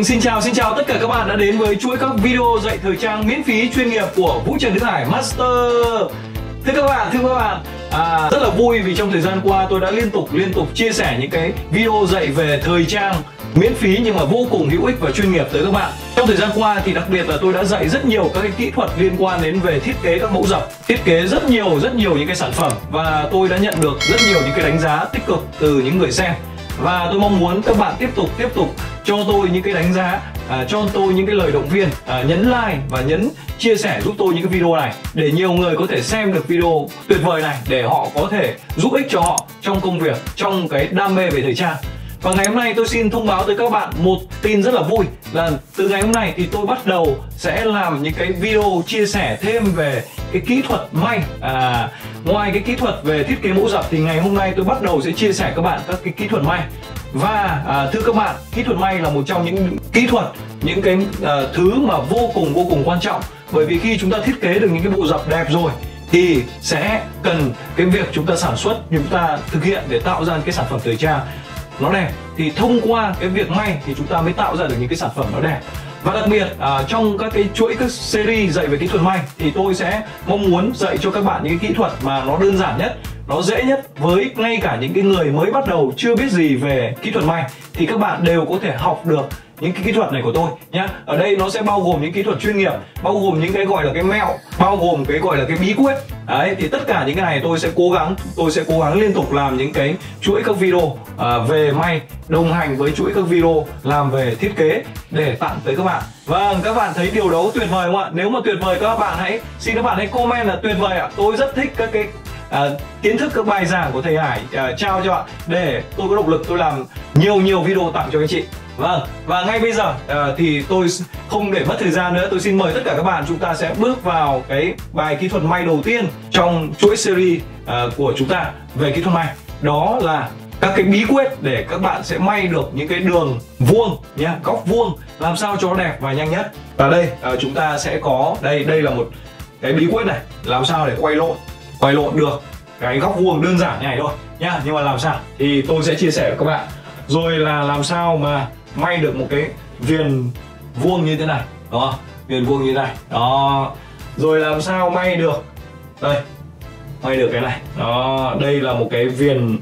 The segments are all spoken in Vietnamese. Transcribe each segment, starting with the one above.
Xin chào tất cả các bạn đã đến với chuỗi các video dạy thời trang miễn phí chuyên nghiệp của Vũ Trần Đức Hải Master. Thưa các bạn, rất là vui vì trong thời gian qua tôi đã liên tục chia sẻ những cái video dạy về thời trang miễn phí nhưng mà vô cùng hữu ích và chuyên nghiệp tới các bạn. Trong thời gian qua thì đặc biệt là tôi đã dạy rất nhiều các cái kỹ thuật liên quan đến về thiết kế các mẫu dập, thiết kế rất nhiều những cái sản phẩm, và tôi đã nhận được rất nhiều những cái đánh giá tích cực từ những người xem. Và tôi mong muốn các bạn tiếp tục cho tôi những cái đánh giá, cho tôi những cái lời động viên, nhấn like và nhấn chia sẻ giúp tôi những cái video này để nhiều người có thể xem được video tuyệt vời này, để họ có thể giúp ích cho họ trong công việc, trong cái đam mê về thời trang. Và ngày hôm nay tôi xin thông báo tới các bạn một tin rất là vui là từ ngày hôm nay thì tôi bắt đầu sẽ làm những cái video chia sẻ thêm về cái kỹ thuật may. Ngoài cái kỹ thuật về thiết kế mẫu dập thì ngày hôm nay tôi bắt đầu sẽ chia sẻ các bạn các cái kỹ thuật may. Và thưa các bạn, kỹ thuật may là một trong những kỹ thuật, những cái thứ mà vô cùng quan trọng. Bởi vì khi chúng ta thiết kế được những cái bộ dập đẹp rồi thì sẽ cần cái việc chúng ta sản xuất, chúng ta thực hiện để tạo ra cái sản phẩm thời trang nó đẹp. Thì thông qua cái việc may thì chúng ta mới tạo ra được những cái sản phẩm nó đẹp. Và đặc biệt trong các cái chuỗi các series dạy về kỹ thuật may thì tôi sẽ mong muốn dạy cho các bạn những cái kỹ thuật mà nó đơn giản nhất, nó dễ nhất, với ngay cả những cái người mới bắt đầu chưa biết gì về kỹ thuật may thì các bạn đều có thể học được những cái kỹ thuật này của tôi nhá. Ở đây nó sẽ bao gồm những kỹ thuật chuyên nghiệp, bao gồm những cái gọi là cái mẹo, bao gồm cái gọi là cái bí quyết. Đấy, thì tất cả những cái này tôi sẽ cố gắng liên tục làm những cái chuỗi các video về may, đồng hành với chuỗi các video làm về thiết kế để tặng tới các bạn. Vâng, các bạn thấy điều đó tuyệt vời không ạ? Nếu mà tuyệt vời các bạn xin các bạn hãy comment là tuyệt vời ạ. Tôi rất thích các cái kiến thức, các bài giảng của thầy Hải trao cho bạn để tôi có động lực tôi làm nhiều video tặng cho anh chị. Vâng, và ngay bây giờ thì tôi không để mất thời gian nữa, tôi xin mời tất cả các bạn, chúng ta sẽ bước vào cái bài kỹ thuật may đầu tiên trong chuỗi series của chúng ta về kỹ thuật may. Đó là các cái bí quyết để các bạn sẽ may được những cái đường vuông nhá, góc vuông làm sao cho nó đẹp và nhanh nhất. Và đây chúng ta sẽ có đây là một cái bí quyết này, làm sao để quay lộn được cái góc vuông đơn giản như này thôi nhá. Nhưng mà làm sao thì tôi sẽ chia sẻ với các bạn. Rồi là làm sao mà may được một cái viền vuông như thế này, đó, viền vuông như thế này, đó. Rồi làm sao may được đây, may được cái này, đó. Đây là một cái viền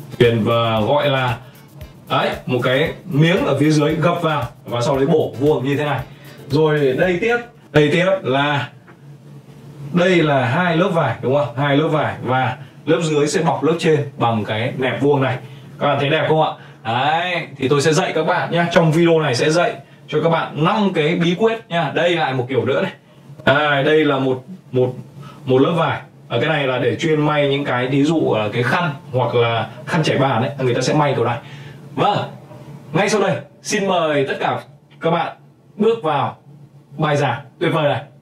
và gọi là đấy, một cái miếng ở phía dưới gập vào và sau đấy bổ vuông như thế này. Rồi đây tiếp là đây là 2 lớp vải, đúng không? 2 lớp vải và lớp dưới sẽ bọc lớp trên bằng cái nẹp vuông này. Các bạn thấy đẹp không ạ? Đấy, thì tôi sẽ dạy các bạn nhé. Trong video này sẽ dạy cho các bạn 5 cái bí quyết nha. Đây lại một kiểu nữa này. Đây là một lớp vải. Cái này là để chuyên may những cái ví dụ là cái khăn hoặc là khăn trải bàn ấy, người ta sẽ may kiểu này. Vâng, ngay sau đây xin mời tất cả các bạn bước vào bài giảng tuyệt vời này.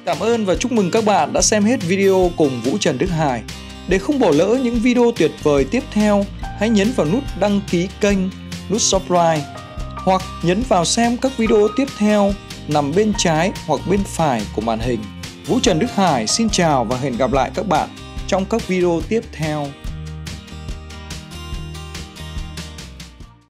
Cảm ơn và chúc mừng các bạn đã xem hết video cùng Vũ Trần Đức Hải. Để không bỏ lỡ những video tuyệt vời tiếp theo, hãy nhấn vào nút đăng ký kênh, nút subscribe hoặc nhấn vào xem các video tiếp theo nằm bên trái hoặc bên phải của màn hình. Vũ Trần Đức Hải xin chào và hẹn gặp lại các bạn trong các video tiếp theo.